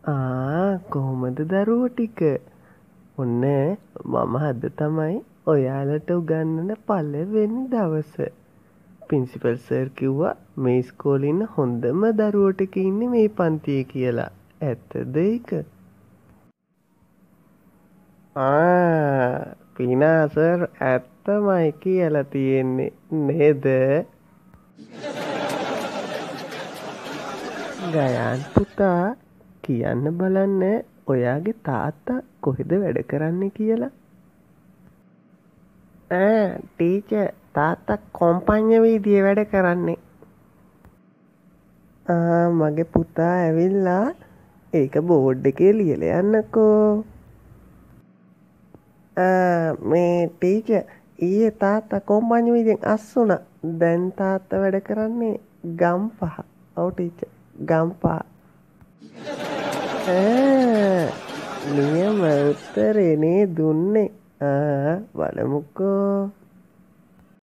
කොහොමද දරුවෝ ටික? ඔන්න මම අද තමයි ඔයාලට උගන්වන පළවෙනි දවස. ප්‍රින්සිපල් සර් කිව්වා මේ ඉස්කෝලේ ඉන්න හොඳම දරුවෝ ටික ඉන්නේ මේ පන්තියේ කියලා. ඇත්තද ඒක? පිනා සර් ඇත්තමයි කියලා තියෙන්නේ නේද? ගයාන් පුතා කියන්න බලන්න ඔයාගේ තාත්තා කොහෙද වැඩ කරන්නේ කියලා. ටීචර් තාත්තා කොම්පඤ්ඤ වීදියේ වැඩ කරන්නේ. මගේ පුතා ඇවිල්ලා ඒක බෝඩ් එකේ ලියලා යන්නකෝ. මේ ටීචර් ඊයේ තාත්තා කොම්පඤ්ඤ වීදියෙන් අස් වුණා. දැන් තාත්තා වැඩ කරන්නේ ගම්පහ. ඔව් ටීචර් ගම්පහ. නියම උත්තරේ නේ දුන්නේ. බලමුකෝ.